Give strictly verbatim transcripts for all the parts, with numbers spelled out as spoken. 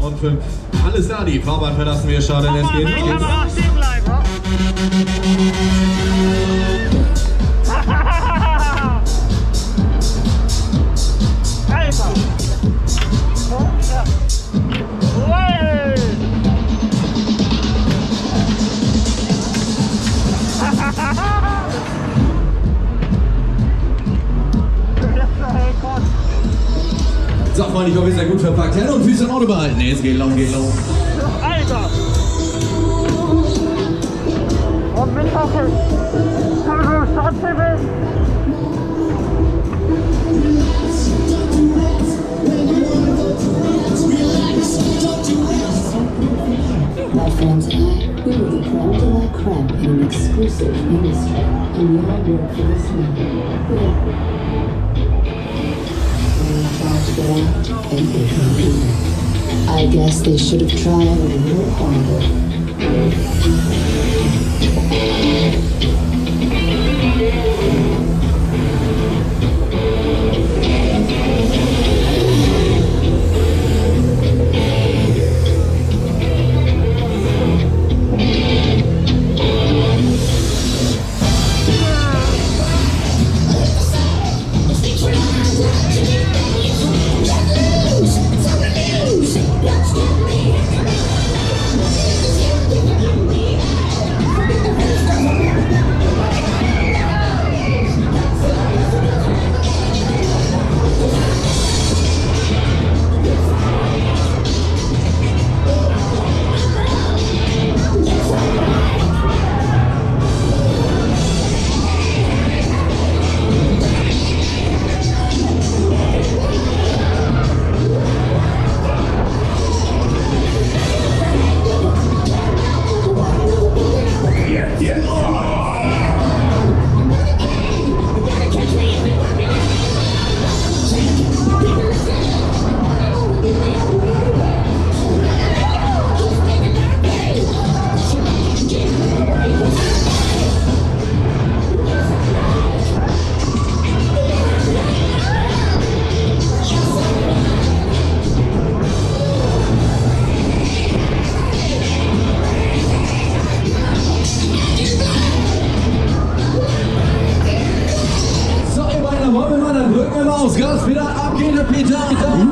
von fünf. Alles da, die Fahrbahn verlassen wir. Schade, es geht nicht. Sag mal, ich hoffe, ihr seid gut verpackt. Hände und Füße im Auto behalten. Nee, es geht los, geht los. Alter! Und mit Hoffnung! My friends and I, we were the creme de la creme in an exclusive industry, and we all work for this man. When I tried to get out, they couldn't either. I guess they should have tried a little harder. Gas wieder ab, geht der Peter.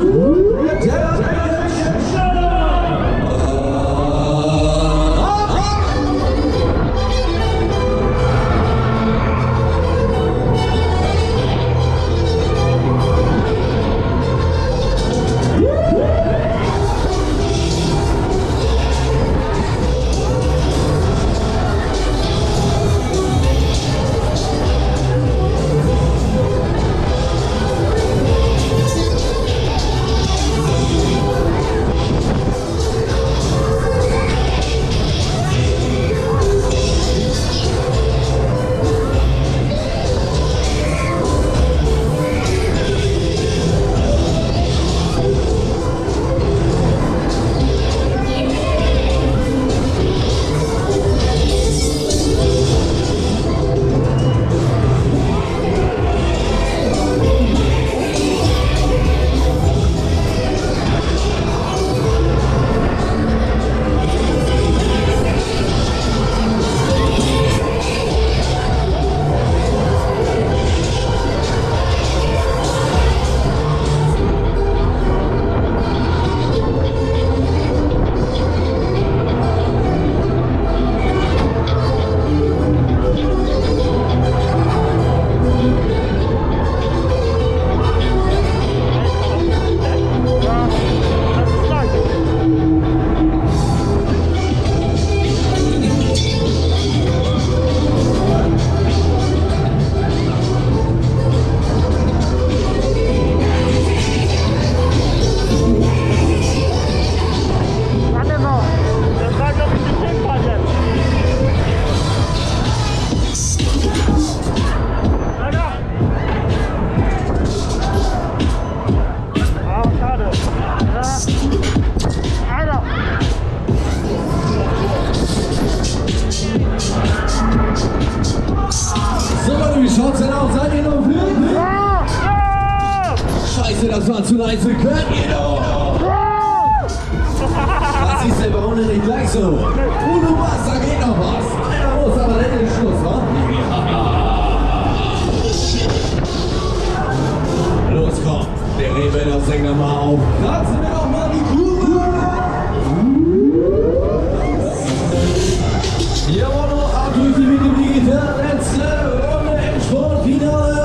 Wie schaut's denn aus? Seid ihr noch fit? Ja! Ja! Scheiße, das war zu leise. Könnt ihr doch! Ja! auf. Kratzen wir doch mal die Kurve. Jawohl, ab durch die Mitte, die geht der letzte Runde im Sportfinale.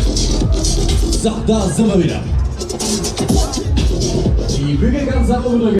So, da sind wir wieder. Die Bügel ganz nach oben drücken.